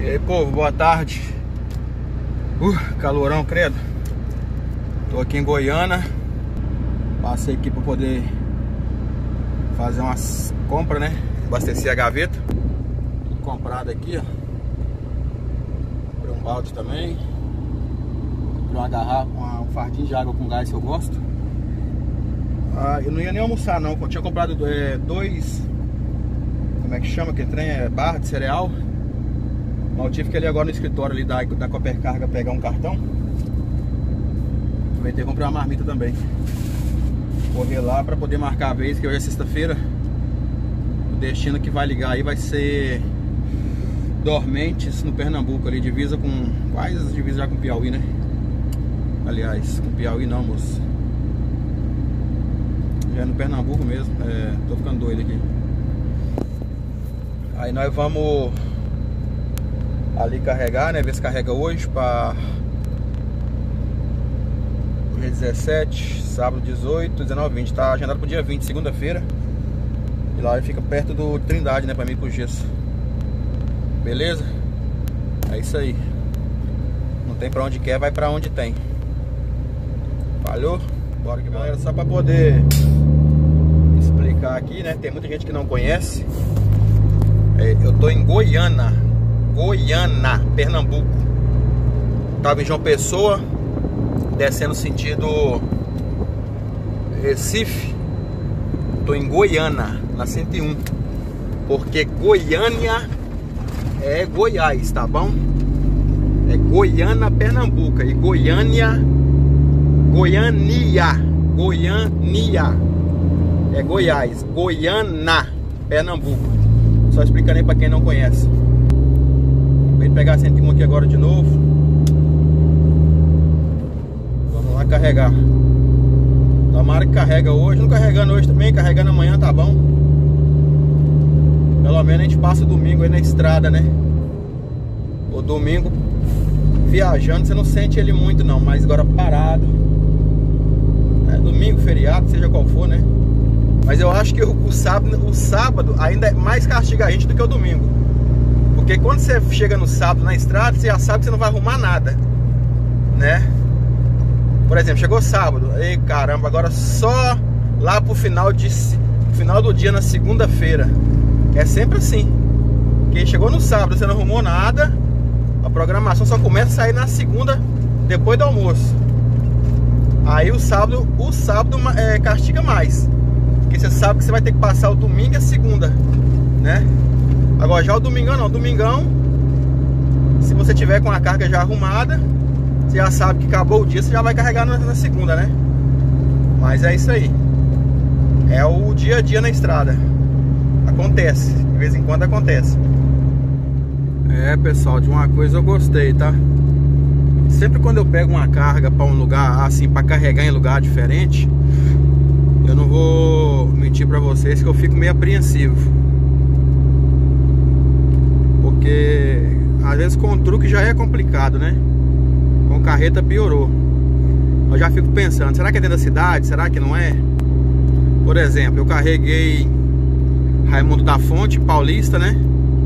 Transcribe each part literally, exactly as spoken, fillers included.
E aí, povo, boa tarde. Uh, calorão, credo. Tô aqui em Goiânia. Passei aqui pra poder fazer umas compras, né? Abastecer a gaveta. Tudo comprado aqui, ó. Comprei um balde também. Comprei uma garrafa, uma, um fardinho de água com gás que eu gosto. Ah, eu não ia nem almoçar não. Eu tinha comprado é, dois... Como é que chama aquele trem? É barra de cereal. Mas eu tive que ir ali agora no escritório ali da, da Copercarga pegar um cartão. Aproveitei e comprei uma marmita também. Correr lá pra poder marcar a vez, que hoje é sexta-feira. O destino que vai ligar aí vai ser Dormentes, no Pernambuco, ali, divisa com... Quase divisa já com Piauí, né? Aliás, com Piauí não, moço. Já é no Pernambuco mesmo. É, tô ficando doido aqui. Aí nós vamos ali carregar, né? Ver se carrega hoje pra... Hoje é dezessete, sábado dezoito, dezenove, vinte. Tá agendado pro dia vinte, segunda-feira. E lá ele fica perto do Trindade, né? Pra mim, com gesso. Beleza? É isso aí. Não tem pra onde quer, vai pra onde tem. Falhou? Bora que galera, só pra poder explicar aqui, né? Tem muita gente que não conhece. É, eu tô em Goiânia, Goiânia, Pernambuco. Tava em João Pessoa, descendo sentido Recife. Tô em Goiânia, na cento e um. Porque Goiânia é Goiás, tá bom? É Goiânia, Pernambuco. E Goiânia, Goiânia, Goiânia é Goiás. Goiânia, Pernambuco. Só explicando aí pra quem não conhece. Acabei de pegar a cento e um aqui agora de novo. Vamos lá carregar. Tomara que carrega hoje. Não carregando hoje também, carregando amanhã tá bom. Pelo menos a gente passa o domingo aí na estrada, né? O domingo viajando, você não sente ele muito não. Mas agora parado, é, domingo, feriado, seja qual for, né? Mas eu acho que o, o, sábado, o sábado ainda é mais castiga a gente do que o domingo. Porque quando você chega no sábado na estrada, você já sabe que você não vai arrumar nada, né? Por exemplo, chegou sábado, ei caramba, agora só lá pro final, de, final do dia na segunda-feira. É sempre assim. Porque chegou no sábado, você não arrumou nada, a programação só começa a sair na segunda, depois do almoço. Aí o sábado, o sábado é, castiga mais. Porque você sabe que você vai ter que passar o domingo e a segunda, né? Agora já o domingão não, domingão, se você tiver com a carga já arrumada, você já sabe que acabou o dia, você já vai carregar na, na segunda, né? Mas é isso aí. É o dia a dia na estrada. Acontece, de vez em quando acontece. É, pessoal, de uma coisa eu gostei, tá? Sempre quando eu pego uma carga pra um lugar, assim, pra carregar em lugar diferente, eu não vou mentir pra vocês que eu fico meio apreensivo. Porque às vezes com o truque já é complicado, né? Com carreta piorou. Eu já fico pensando, será que é dentro da cidade? Será que não é? Por exemplo, eu carreguei Raimundo da Fonte, Paulista, né?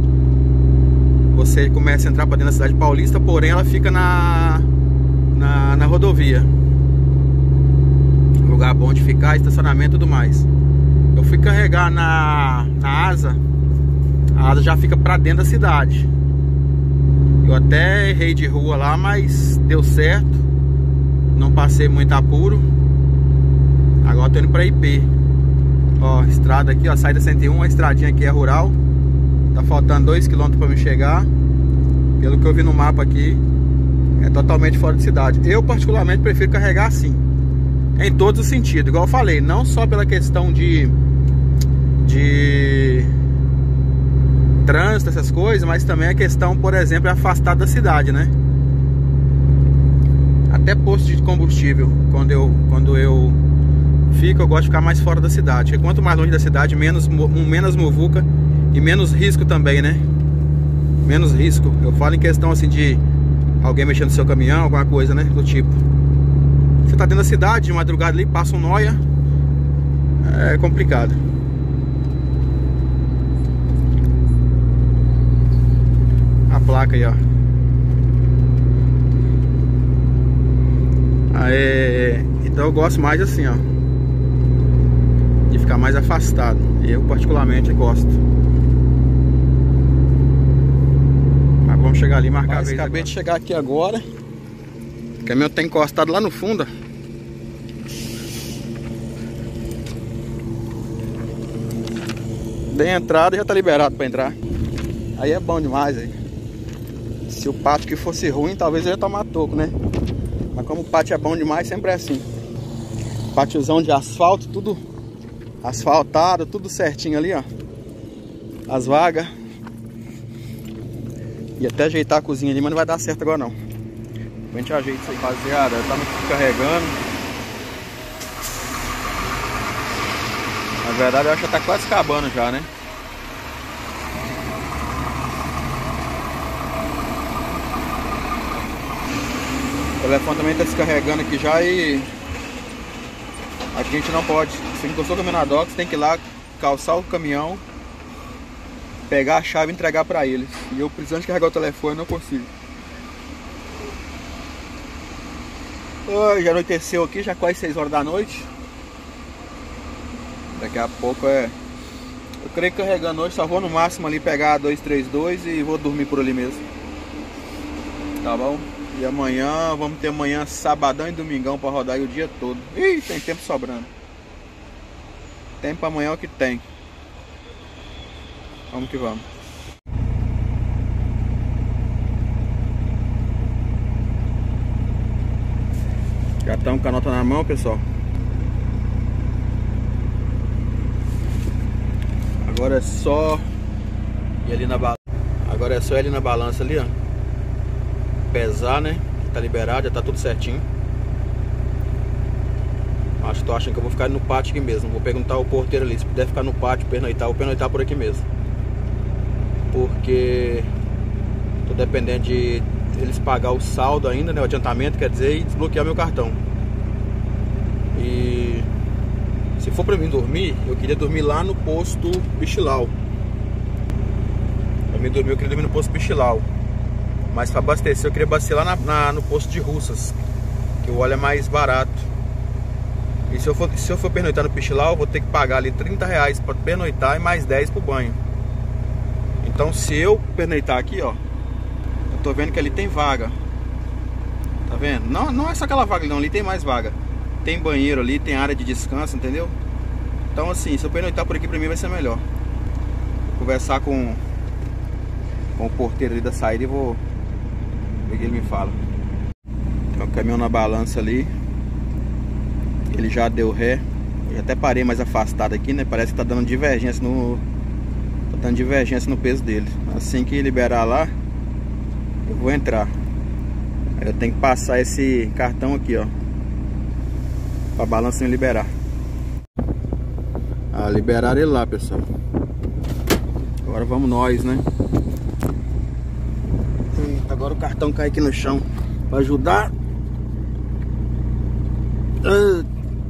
Você começa a entrar pra dentro da cidade paulista, porém ela fica na, na, na rodovia. Lugar bom de ficar, estacionamento e tudo mais. Eu fui carregar na, na asa. A asa já fica pra dentro da cidade. Eu até errei de rua lá, mas deu certo. Não passei muito apuro. Agora tô indo pra I P. Ó, estrada aqui, ó, saída cento e um. A estradinha aqui é rural. Tá faltando dois quilômetros pra me chegar. Pelo que eu vi no mapa aqui, é totalmente fora de cidade. Eu particularmente prefiro carregar assim, em todos os sentidos, igual eu falei. Não só pela questão de De trânsito, essas coisas, mas também a questão, por exemplo, é afastado da cidade, né? Até posto de combustível, quando eu, quando eu fico, eu gosto de ficar mais fora da cidade. Porque quanto mais longe da cidade, menos, menos muvuca e menos risco também, né? Menos risco. Eu falo em questão assim de alguém mexendo no seu caminhão, alguma coisa, né? Do tipo. Você tá dentro da cidade, de madrugada ali, passa um noia. É complicado. placa aí, ó. Aí, então eu gosto mais assim, ó, de ficar mais afastado. Eu particularmente gosto. Mas vamos chegar ali e marcar a vez. Acabei agora de chegar aqui agora. O caminhão tá encostado lá no fundo. Dei a entrada e já tá liberado pra entrar. Aí é bom demais aí. Se o pátio que fosse ruim, talvez eu ia tomar toco, né? Mas como o pátio é bom demais, sempre é assim. Pátiozão de asfalto, tudo asfaltado, tudo certinho ali, ó. As vagas. E até ajeitar a cozinha ali, mas não vai dar certo agora não. A gente ajeita isso aí. Rapaziada, tá carregando. Na verdade eu acho que tá quase acabando já, né? O telefone também tá descarregando aqui já e aqui a gente não pode. Se encostou o caminhão na doca, você tem que ir lá calçar o caminhão, pegar a chave e entregar pra eles. E eu precisando de carregar o telefone não consigo. Oh, já anoiteceu aqui, já quase seis horas da noite. Daqui a pouco é... Eu creio que carregando hoje só vou no máximo ali pegar a dois três dois e vou dormir por ali mesmo. Tá bom? E amanhã, vamos ter amanhã sabadão e domingão pra rodar aí o dia todo. Ih, tem tempo sobrando. Tempo amanhã é o que tem. Vamos que vamos. Já estamos com a nota na mão, pessoal. Agora é só ir ali na balança. Agora é só ir ali na balança ali, ó. Pesar, né? Tá liberado, já tá tudo certinho. Acho que tô achando que eu vou ficar no pátio aqui mesmo. Vou perguntar ao porteiro ali se puder ficar no pátio, pernoitar, ou pernoitar por aqui mesmo. Porque tô dependendo de eles pagar o saldo ainda, né? O adiantamento, quer dizer, e desbloquear meu cartão. E se for pra mim dormir, eu queria dormir lá no posto Pichilau. Pra mim dormir, eu queria dormir no posto Pichilau. Mas para abastecer, eu queria abastecer lá na, na, no posto de Russas, que o óleo é mais barato. E se eu for, se eu for pernoitar no Pichilau, eu vou ter que pagar ali trinta reais para pernoitar e mais dez pro banho. Então se eu pernoitar aqui, ó, eu tô vendo que ali tem vaga. Tá vendo? Não, não é só aquela vaga ali não, ali tem mais vaga. Tem banheiro ali, tem área de descanso, entendeu? Então assim, se eu pernoitar por aqui, pra mim vai ser melhor. Vou conversar com, com o porteiro ali da saída e vou... o que ele me fala. Tem o caminhão na balança ali. Ele já deu ré. Eu até parei mais afastado aqui, né? Parece que tá dando divergência no... Tá dando divergência no peso dele. Assim que liberar lá, eu vou entrar. Aí eu tenho que passar esse cartão aqui, ó, pra balança liberar. Ah, liberaram ele lá, pessoal. Agora vamos nós, né? Agora o cartão cai aqui no chão para ajudar. Ah.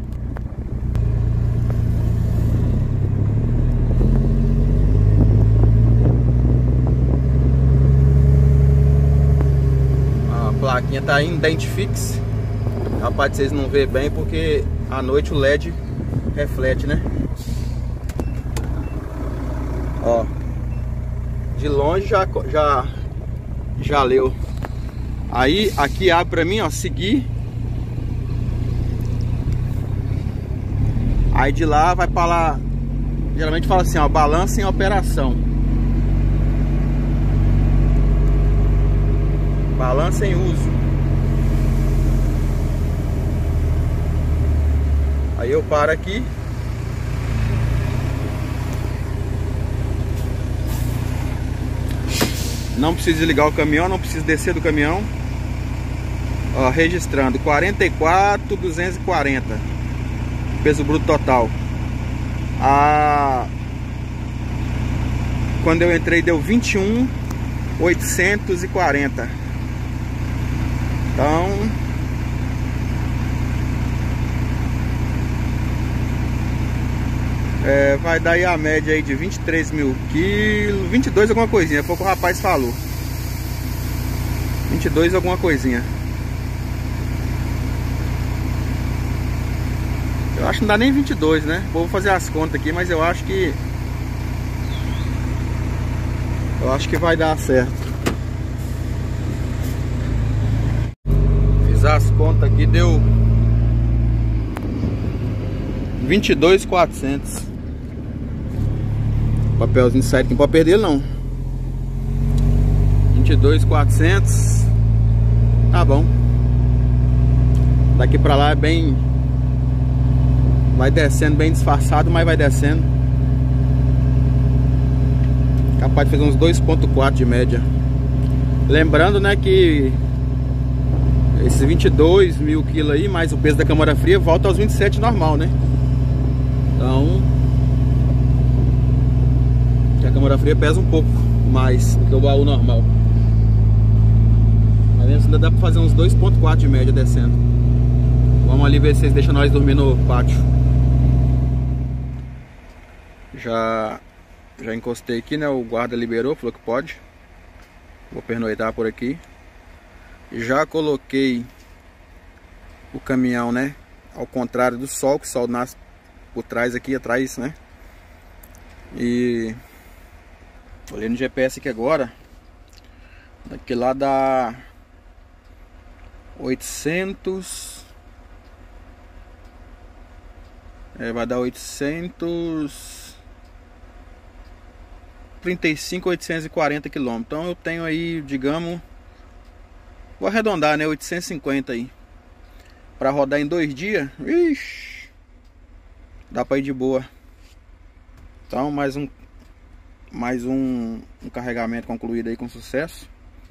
A plaquinha tá em Identifix. Rapaz, vocês não vê bem porque à noite o L E D reflete, né? Ó, de longe já já já leu. Aí aqui abre pra mim, ó, seguir. Aí de lá vai pra lá. Geralmente fala assim, ó, balança em operação. Balança em uso. Aí eu paro aqui. Não preciso desligar o caminhão, não preciso descer do caminhão. Ó, registrando quarenta e quatro mil duzentos e quarenta peso bruto total. Ah, quando eu entrei deu vinte e um mil oitocentos e quarenta. Então é, vai dar aí a média aí de vinte e três mil quilos, vinte e dois alguma coisinha, foi o que o rapaz falou. vinte e dois alguma coisinha. Eu acho que não dá nem vinte e dois, né? Vou fazer as contas aqui, mas eu acho que Eu acho que vai dar certo. Fiz as contas aqui, deu vinte e dois mil e quatrocentos. Papelzinho sai aqui, não pode perder não. vinte e dois mil e quatrocentos. Tá bom. Daqui pra lá é bem... vai descendo bem disfarçado, mas vai descendo. Capaz de fazer uns dois ponto quatro de média. Lembrando, né, que esses vinte e dois mil quilos aí, mais o peso da câmara fria, volta aos vinte e sete normal, né? Então, a câmara fria pesa um pouco mais do que o baú normal. Mas ainda dá pra fazer uns dois ponto quatro de média descendo. Vamos ali ver se eles deixam nós dormir no pátio. Já... Já encostei aqui, né? O guarda liberou, falou que pode. Vou pernoitar por aqui. Já coloquei o caminhão, né? Ao contrário do sol, que o sol nasce por trás aqui, atrás, né? E... olhei no G P S aqui agora. Daqui lá dá... oitocentos... É, vai dar oitocentos... trinta e cinco, oitocentos e quarenta quilômetros. Então eu tenho aí, digamos, vou arredondar, né, oitocentos e cinquenta aí para rodar em dois dias. Ixi, dá para ir de boa. Então mais um mais um, um carregamento concluído aí com sucesso.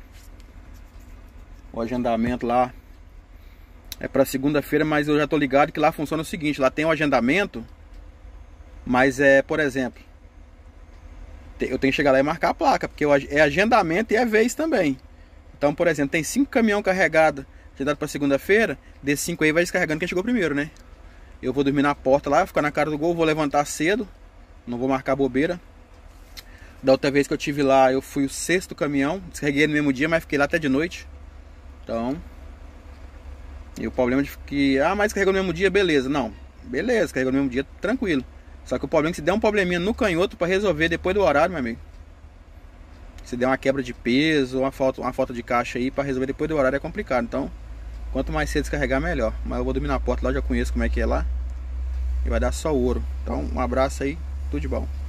O agendamento lá é para segunda-feira, mas eu já tô ligado que lá funciona o seguinte: lá tem o agendamento, mas é, por exemplo, eu tenho que chegar lá e marcar a placa, porque é agendamento e é vez também. Então, por exemplo, tem cinco caminhões carregados, agendado para segunda-feira. Desses cinco aí vai descarregando quem chegou primeiro, né? Eu vou dormir na porta lá, ficar na cara do gol, vou levantar cedo, não vou marcar bobeira. Da outra vez que eu tive lá, eu fui o sexto caminhão, descarreguei no mesmo dia, mas fiquei lá até de noite. Então, e o problema de que, ah, mas carregou no mesmo dia, beleza. Não, beleza, carregou no mesmo dia, tranquilo. Só que o problema é que se der um probleminha no canhoto para resolver depois do horário, meu amigo. Se der uma quebra de peso, uma falta, uma falta de caixa aí para resolver depois do horário é complicado. Então, quanto mais cedo descarregar, melhor. Mas eu vou dormir na porta lá, já conheço como é que é lá. E vai dar só ouro. Então, um abraço aí, tudo de bom.